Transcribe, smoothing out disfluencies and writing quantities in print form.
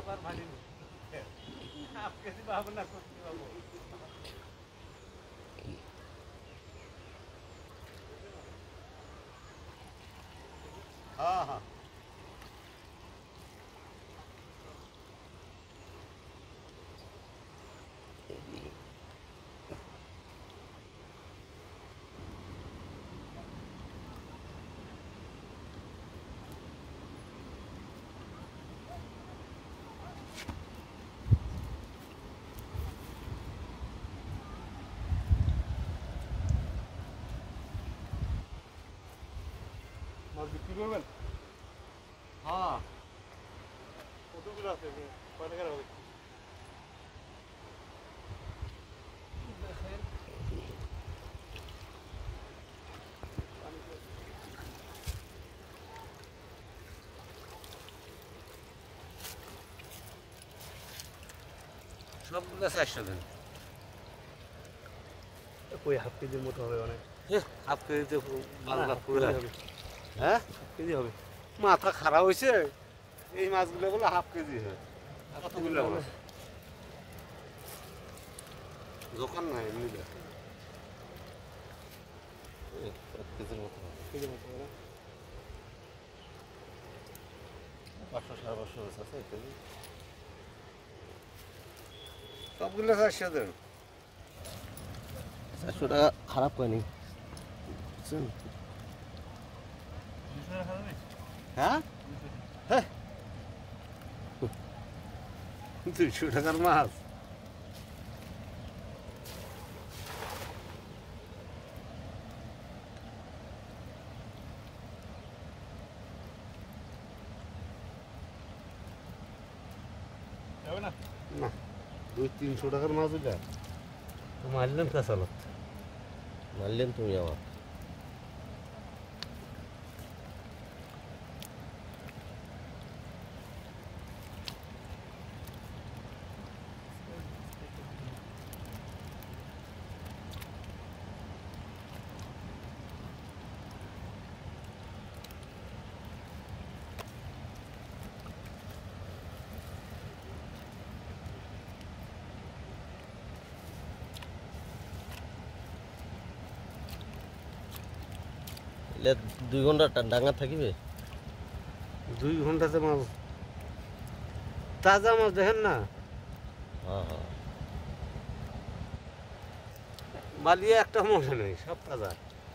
हाँ हाँ মাছ বিক্রি করবেন? হ্যাঁ কতগুলো আছে কয় টাকার হবে? সবগুলো 400 দেন। ওই হাফ কেজির মতো হবে অনেক। হাফ কেজিতে মাছগুলো হাফ পুরো কেজি হবে, হ্যাঁ হাফ কেজি হবে। মাথা খারাপ হয়েছে এই মাছগুলো বলে হাফ কেজি হয় কতগুলো হবে। মাছ দোকান নাই এমনি দেখ এক কেজির মতো হবে। কেজির মতো হবে না? 500 550 আছে এক কেজি সবগুলো 400 দেন। 400 টাকা খারাপ হয়নি বুঝছেন? হ্যাঁ হ্যাঁ 200 টাকার মাছ না 200-300 টাকার মাছ এটা তো মারলেন কাঁচালত মারলেন তুমি আমার। এলে 2 ঘন্টা ডাঙ্গা থাকিবে? 2 ঘন্টাতে মাছ তাজা মাছ দেখেন না হ্যাঁ হ্যাঁ মালিয়া একটা মনে নেই সব তাজা